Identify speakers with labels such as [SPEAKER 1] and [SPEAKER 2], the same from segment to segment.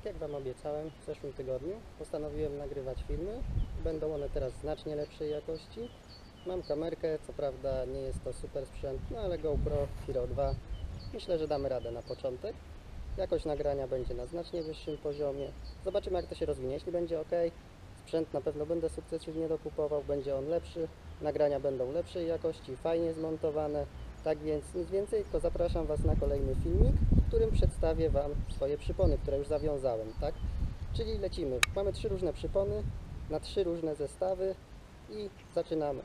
[SPEAKER 1] Tak jak Wam obiecałem w zeszłym tygodniu, postanowiłem nagrywać filmy. Będą one teraz znacznie lepszej jakości. Mam kamerkę, co prawda nie jest to super sprzęt, no ale GoPro Hero 2. Myślę, że damy radę na początek. Jakość nagrania będzie na znacznie wyższym poziomie. Zobaczymy, jak to się rozwinie. Jeśli będzie ok, sprzęt na pewno będę sukcesywnie dokupował, będzie on lepszy. Nagrania będą lepszej jakości, fajnie zmontowane. Tak więc nic więcej, tylko zapraszam Was na kolejny filmik, w którym przedstawię Wam swoje przypony, które już zawiązałem, tak? Czyli lecimy. Mamy 3 różne przypony na 3 różne zestawy i zaczynamy.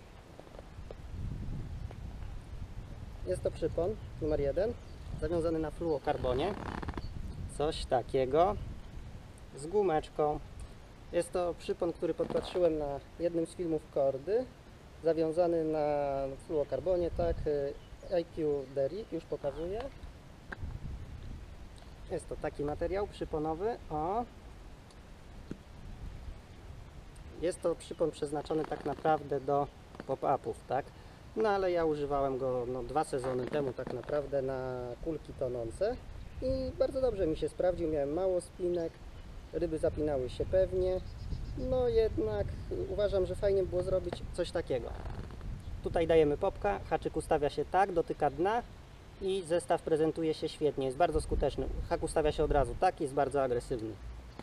[SPEAKER 1] Jest to przypon numer 1, zawiązany na fluokarbonie. Coś takiego z gumeczką. Jest to przypon, który podpatrzyłem na jednym z filmów Kordy, zawiązany na fluokarbonie, tak, IQ Derrick, już pokazuję. Jest to taki materiał przyponowy. O. Jest to przypon przeznaczony tak naprawdę do pop-upów, tak? No ale ja używałem go 2 sezony temu tak naprawdę na kulki tonące i bardzo dobrze mi się sprawdził, miałem mało spinek, ryby zapinały się pewnie, no jednak uważam, że fajnie było zrobić coś takiego. Tutaj dajemy popka, haczyk ustawia się tak, dotyka dna i zestaw prezentuje się świetnie, jest bardzo skuteczny. Hak ustawia się od razu tak, jest bardzo agresywny.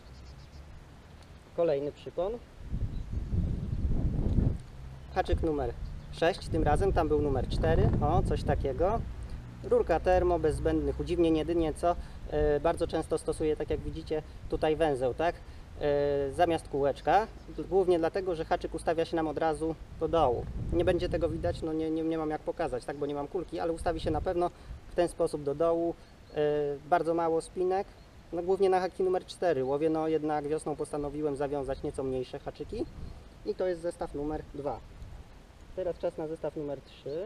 [SPEAKER 1] Kolejny przypon. Haczyk numer 6, tym razem tam był numer 4, o, coś takiego. Rurka termo, bez zbędnych udziwnień, jedynie co bardzo często stosuję, tak jak widzicie, tutaj węzeł, tak? Zamiast kółeczka, głównie dlatego, że haczyk ustawia się nam od razu do dołu. Nie będzie tego widać, no nie mam jak pokazać, tak, bo nie mam kulki, ale ustawi się na pewno w ten sposób do dołu. Bardzo mało spinek, no głównie na haki numer 4. Łowię, no jednak wiosną postanowiłem zawiązać nieco mniejsze haczyki i to jest zestaw numer 2. Teraz czas na zestaw numer 3.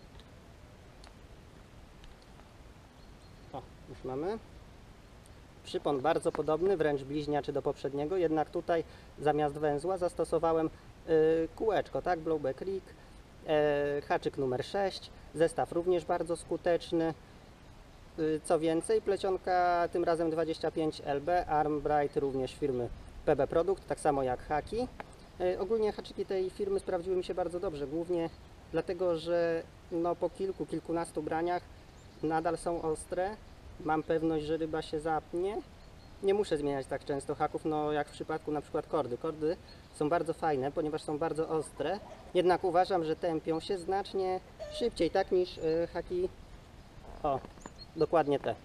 [SPEAKER 1] O, już mamy. Przypon bardzo podobny, wręcz bliźniaczy do poprzedniego, jednak tutaj zamiast węzła zastosowałem kółeczko, tak, Blowback Rig, haczyk numer 6, zestaw również bardzo skuteczny. Co więcej, plecionka tym razem 25 LB, Arm Bright również firmy PB Produkt, tak samo jak haki. Ogólnie haczyki tej firmy sprawdziły mi się bardzo dobrze, głównie dlatego, że no, po kilkunastu braniach nadal są ostre. Mam pewność, że ryba się zapnie. Nie muszę zmieniać tak często haków, no jak w przypadku na przykład kordy. Kordy są bardzo fajne, ponieważ są bardzo ostre. Jednak uważam, że tępią się znacznie szybciej, tak, niż haki, o, dokładnie te.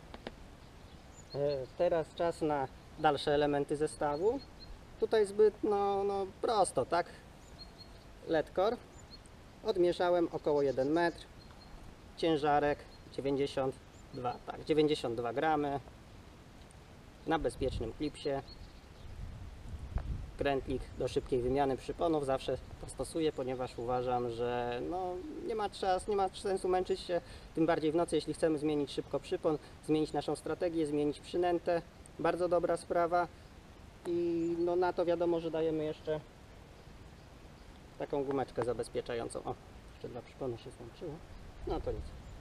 [SPEAKER 1] Teraz czas na dalsze elementy zestawu. Tutaj zbyt prosto, tak? Ledkor. Odmieszałem około 1 metr. Ciężarek 92 gramy. Na bezpiecznym klipsie. Krętlik do szybkiej wymiany przyponów zawsze to stosuję, ponieważ uważam, że nie ma sensu męczyć się, tym bardziej w nocy, jeśli chcemy zmienić szybko przypon, zmienić naszą strategię, zmienić przynętę. Bardzo dobra sprawa. I na to wiadomo, że dajemy jeszcze taką gumeczkę zabezpieczającą. O, jeszcze 2 przypony się złączyły. No to nic.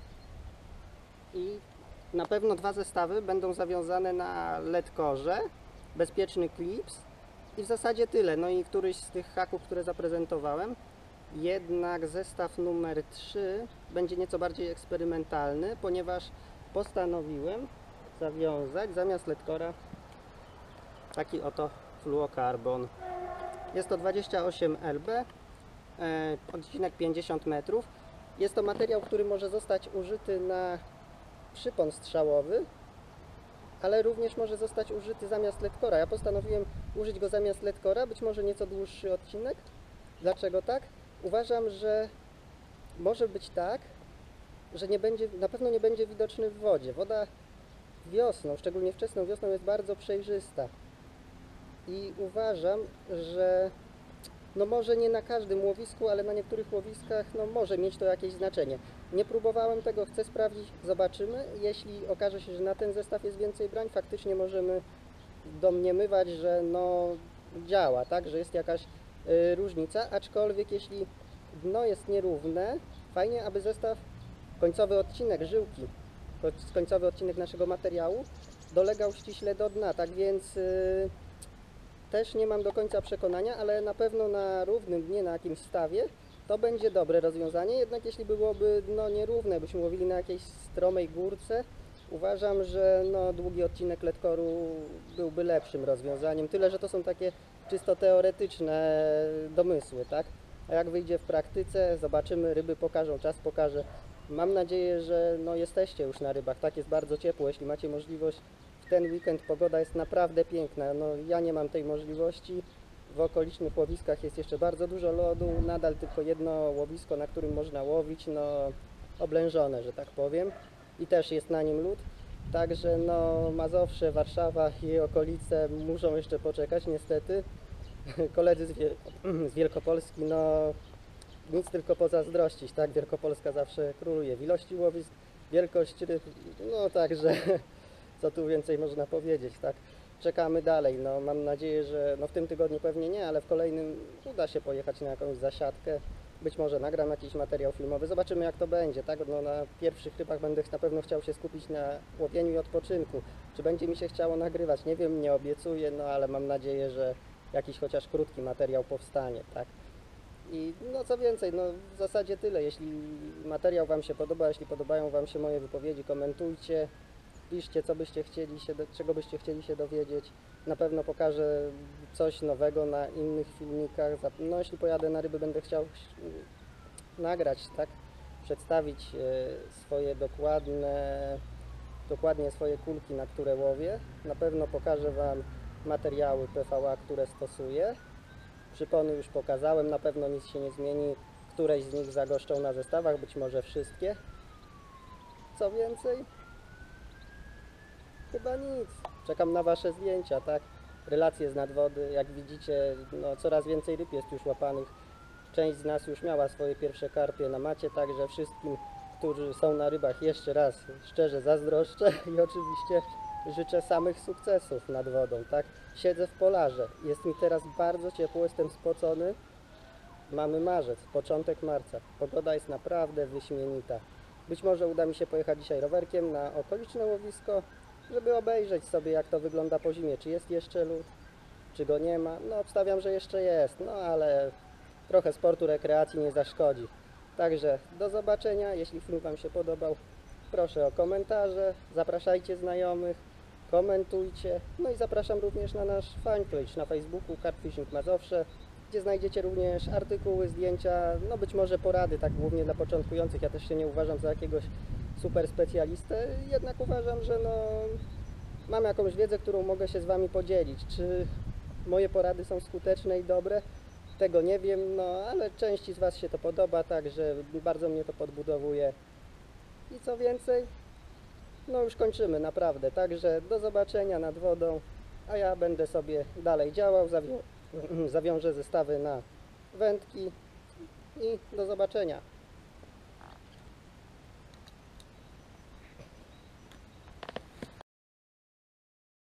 [SPEAKER 1] I na pewno 2 zestawy będą zawiązane na ledkorze, bezpieczny klips i w zasadzie tyle. No i któryś z tych haków, które zaprezentowałem. Jednak zestaw numer 3 będzie nieco bardziej eksperymentalny, ponieważ postanowiłem zawiązać zamiast ledkora taki oto fluokarbon. Jest to 28 LB, odcinek 50 metrów. Jest to materiał, który może zostać użyty na przypon strzałowy, ale również może zostać użyty zamiast ledkora. Ja postanowiłem użyć go zamiast ledkora, być może nieco dłuższy odcinek. Dlaczego tak? Uważam, że może być tak, że na pewno nie będzie widoczny w wodzie. Woda wiosną, szczególnie wczesną wiosną, jest bardzo przejrzysta. I uważam, że może nie na każdym łowisku, ale na niektórych łowiskach może mieć to jakieś znaczenie. Nie próbowałem tego, chcę sprawdzić, zobaczymy. Jeśli okaże się, że na ten zestaw jest więcej brań, faktycznie możemy domniemywać, że działa, tak, że jest jakaś różnica, aczkolwiek jeśli dno jest nierówne, fajnie, aby zestaw, końcowy odcinek żyłki, końcowy odcinek naszego materiału dolegał ściśle do dna, tak więc też nie mam do końca przekonania, ale na pewno na równym dnie, na jakimś stawie, to będzie dobre rozwiązanie, jednak jeśli byłoby dno nierówne, byśmy łowili na jakiejś stromej górce, uważam, że no, długi odcinek letkoru byłby lepszym rozwiązaniem, tyle że to są takie czysto teoretyczne domysły, tak? A jak wyjdzie w praktyce, zobaczymy, ryby pokażą, czas pokaże. Mam nadzieję, że no, jesteście już na rybach, tak, jest bardzo ciepło, jeśli macie możliwość, w ten weekend pogoda jest naprawdę piękna, no ja nie mam tej możliwości, w okolicznych łowiskach jest jeszcze bardzo dużo lodu, nadal tylko jedno łowisko, na którym można łowić, no oblężone, że tak powiem, i też jest na nim lód, także no Mazowsze, Warszawa i jej okolice muszą jeszcze poczekać niestety. Koledzy z Wielkopolski, no nic tylko pozazdrościć, tak? Wielkopolska zawsze króluje w ilości łowisk, wielkość ryb, no także co tu więcej można powiedzieć, tak? Czekamy dalej, no mam nadzieję, że no w tym tygodniu pewnie nie, ale w kolejnym uda się pojechać na jakąś zasiadkę, być może nagram jakiś materiał filmowy, zobaczymy jak to będzie, tak? No na pierwszych rybach będę na pewno chciał się skupić na łowieniu i odpoczynku, czy będzie mi się chciało nagrywać, nie wiem, nie obiecuję, no ale mam nadzieję, że jakiś chociaż krótki materiał powstanie, tak? I no co więcej, no w zasadzie tyle. Jeśli materiał Wam się podoba, jeśli podobają Wam się moje wypowiedzi, komentujcie, piszcie, co byście chcieli czego byście chcieli się dowiedzieć. Na pewno pokażę coś nowego na innych filmikach. No jeśli pojadę na ryby, będę chciał nagrać, tak? Przedstawić swoje dokładnie swoje kulki, na które łowię. Na pewno pokażę Wam materiały PVA, które stosuję. Przypony już pokazałem, na pewno nic się nie zmieni. Któreś z nich zagoszczą na zestawach, być może wszystkie. Co więcej? Chyba nic. Czekam na Wasze zdjęcia, tak? Relacje z nadwody. Jak widzicie, no, coraz więcej ryb jest już łapanych. Część z nas już miała swoje pierwsze karpie na macie, także wszystkim, którzy są na rybach, jeszcze raz szczerze zazdroszczę i oczywiście życzę samych sukcesów nad wodą, tak? Siedzę w polarze, jest mi teraz bardzo ciepło, jestem spocony. Mamy marzec, początek marca. Pogoda jest naprawdę wyśmienita. Być może uda mi się pojechać dzisiaj rowerkiem na okoliczne łowisko, żeby obejrzeć sobie jak to wygląda po zimie, czy jest jeszcze lód, czy go nie ma. No obstawiam, że jeszcze jest, no ale trochę sportu, rekreacji nie zaszkodzi. Także do zobaczenia, jeśli film Wam się podobał, proszę o komentarze, zapraszajcie znajomych, komentujcie, no i zapraszam również na nasz fanpage na Facebooku Carpfishing Mazowsze, gdzie znajdziecie również artykuły, zdjęcia, no być może porady, tak głównie dla początkujących. Ja też się nie uważam za jakiegoś super specjalistę, jednak uważam, że no, mam jakąś wiedzę, którą mogę się z Wami podzielić. Czy moje porady są skuteczne i dobre? Tego nie wiem, no ale części z Was się to podoba, także bardzo mnie to podbudowuje. I co więcej, no już kończymy naprawdę, także do zobaczenia nad wodą, a ja będę sobie dalej działał, zawiążę zestawy na wędki i do zobaczenia.